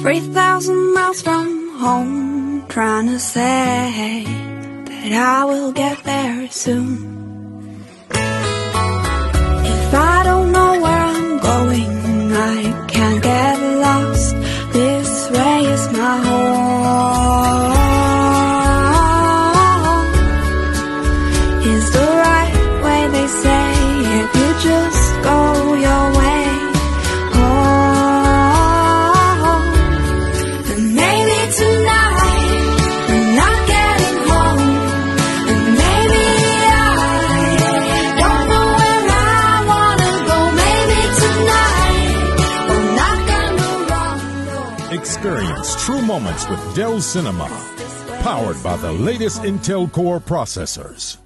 3,000 miles from home, trying to say that I will get there soon. If I don't know where I'm going, I can't get lost. This way is my home. Is the right way, they say, if you just go your way. Experience true moments with Dell Cinema, powered by the latest Intel Core processors.